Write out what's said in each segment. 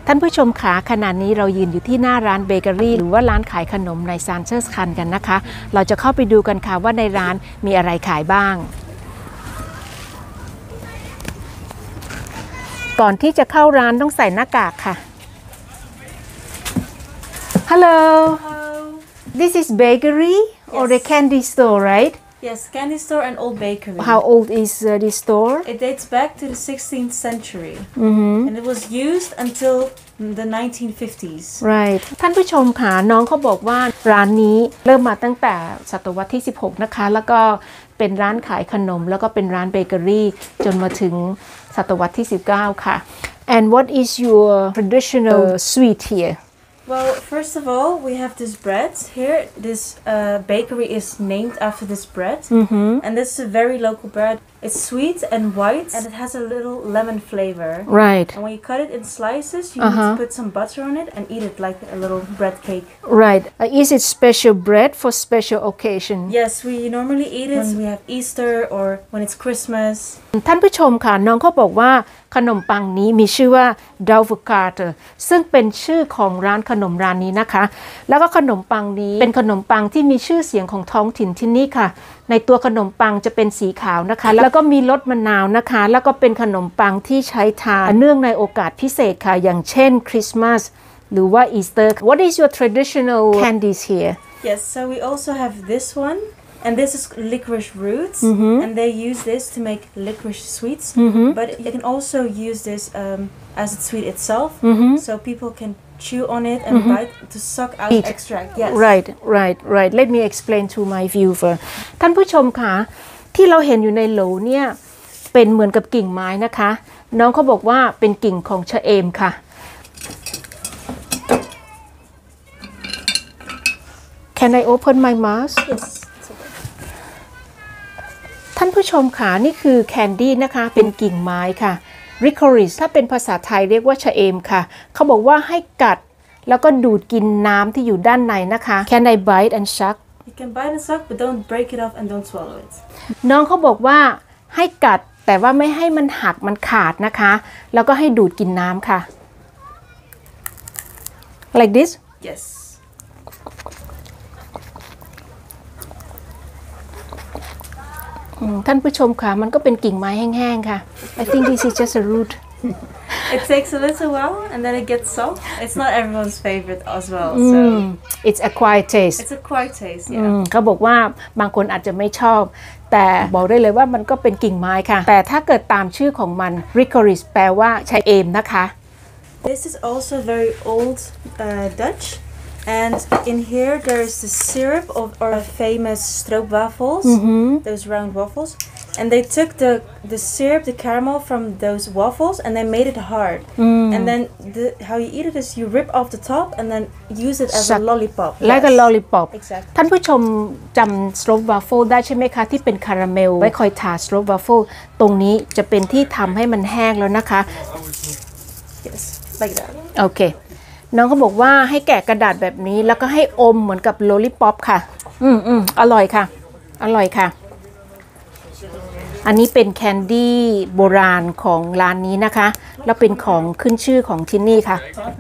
ท่านผู้ชมขาขณะนี้เรายืนอยู่ที่หน้าร้านเบเกอรี่หรือว่าร้านขายขนมในซานเชสคันกันนะคะเราจะเข้าไปดูกันค่ะว่าในร้านมีอะไรขายบ้างก่อนที่จะเข้าร้านต้องใส่หน้ากากค่ะ Hello This is bakery or the candy store right Yes, candy store and old bakery. How old is this store? It dates back to the 16th century. And it was used until the 1950s. Right. ท่านผู้ชมค่ะน้องเขาบอกว่าร้านนี้เริ่มมาตั้งแต่ศตวรรษที่16นะคะแล้วก็เป็นร้านขายขนมแล้วก็เป็นร้านเบเกอรี่จนมาถึงศตวรรษที่19ค่ะ And what is your traditional sweet here? Well, first of all, we have this bread here. This bakery is named after this bread. And this is a very local bread. It's sweet and white, and it has a little lemon flavor. Right. And when you cut it in slices, you need to put some butter on it and eat it like a little bread cake. Right. Is it special bread for special occasion? Yes, we normally eat it when we have Easter or when it's Christmas. ท่านผู้ชมค่ะน้องเขาบอกว่าขนมปังนี้มีชื่อว่า Douvercarte ซึ่งเป็นชื่อของร้านขนมร้านนี้นะคะแล้วก็ขนมปังนี้เป็นขนมปังที่มีชื่อเสียงของท้องถิ่นที่นี่ค่ะในตัวขนมปังจะเป็นสีขาวนะคะแล้วก็มีรสมะนาวนะคะแล้วก็เป็นขนมปังที่ใช้ทานเนื่องในโอกาสพิเศษค่ะอย่างเช่นคริสต์มาสหรือว่าอีสเตอร์ What is your traditional candies here? Yes, so we also have this one. And this is licorice roots, and they use this to make licorice sweets. But you can also use this as a sweet itself, so people can chew on it and bite to suck out extract. Yes. Right. Let me explain to my viewer. ท่านผู้ชมคะที่เราเห็นอยู่ในโหลเนี่ยเป็นเหมือนกับกิ่งไม้นะคะน้องเขาบอกว่าเป็นกิ่งของชะเอมค่ะ Can I open my mouth? Yes. ท่านผู้ชมค่ะนี่คือแคนดี้นะคะเป็นกิ่งไม้ค่ะ Licorice ถ้าเป็นภาษาไทยเรียกว่าชะเอมค่ะเขาบอกว่าให้กัดแล้วก็ดูดกินน้ำที่อยู่ด้านในนะคะ Can I bite and suck? You can bite and suck, but don't break it off and don't swallow it. น้องเขาบอกว่าให้กัดแต่ว่าไม่ให้มันหักมันขาดนะคะแล้วก็ให้ดูดกินน้ำค่ะ Like this? Yes. ท่านผู้ชมค่ะมันก็เป็นกิ่งไม้แห้งๆค่ะ I think this is just a root It takes a little while and then it gets soft. It's not everyone's favorite as well. So It's acquired taste. It's acquired taste, yeah. เขาบอกว่าบางคนอาจจะไม่ชอบแต่บอกได้เลยว่ามันก็เป็นกิ่งไม้ค่ะแต่ถ้าเกิดตามชื่อของมัน Licorice แปลว่าชะเอมนะคะ This is also very old Dutch.And in here there is the syrup of our famous stroopwafels, those round waffles. And they took the syrup, the caramel from those waffles and they made it hard. And then how you eat it is you rip off the top and then use it as a lollipop. Like a lollipop. Exactly. ท่านผู้ชมจำ stroopwafel ได้ใช่ไหมคะที่เป็นคาราเมลไว้คอยทา stroopwafel ตรงนี้จะเป็นที่ทำให้มันแห้งแล้วนะคะ Yes, like that. โอเคน้องเขาบอกว่าให้แกะกระดาษแบบนี้แล้วก็ให้อมเหมือนกับโลลิปอปค่ะอร่อยค่ะอันนี้เป็นแคนดี้โบราณของร้านนี้นะคะแล้วเป็นของขึ้นชื่อของที่นี่ค่ะ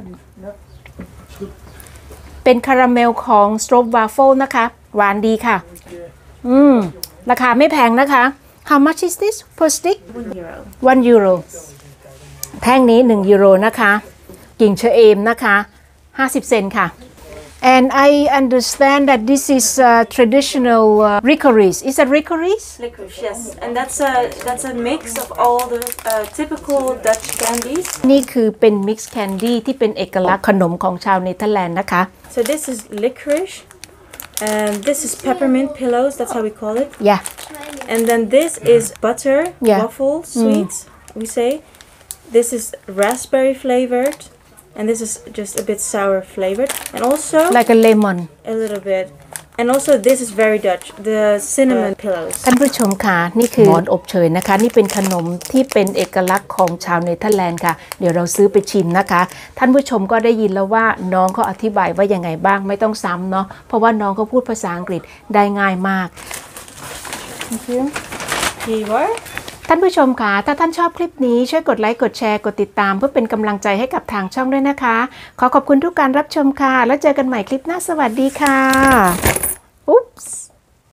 เป็นคาราเมลของสโตรบวาฟเฟิลนะคะหวานดีค่ะราคาไม่แพงนะคะ How much is this per stick? 1 euro แท่งนี้1 ยูโรนะคะกิ่งชะเอมนะคะ50 เซนต์ค่ะ And I understand that this is traditional licorice. Is that licorice? Licorice, yes. And that's a mix of all the typical Dutch candies. นี่คือเป็น mix candy ที่เป็นเอกลักษณ์ขนมของชาวเนเธอร์แลนด์นะคะ So this is licorice and this is peppermint pillows, that's how we call it. Yeah. And then this is butter, waffle, sweets, we say. This is raspberry flavored.And this is just a bit sour flavored, and also like a lemon, a little bit. And also this is very Dutch, the cinnamon pillows. ท่านผู้ชมค่ะนี่คือหมอนอบเชยนะคะนี่เป็นขนมที่เป็นเอกลักษณ์ของชาวเนเธอร์แลนด์ค่ะเดี๋ยวเราซื้อไปชิมนะคะท่านผู้ชมก็ได้ยินแล้วว่าน้องเขาอธิบายว่ายังไงบ้างไม่ต้องซ้ำเนาะเพราะว่าน้องเขาพูดภาษาอังกฤษได้ง่ายมาก Thank you. Here you are. ท่านผู้ชมค่ะถ้าท่านชอบคลิปนี้ช่วยกดไลค์กดแชร์กดติดตามเพื่อเป็นกำลังใจให้กับทางช่องด้วยนะคะขอขอบคุณทุกการรับชมค่ะแล้วเจอกันใหม่คลิปหน้าสวัสดีค่ะอุ๊ปส์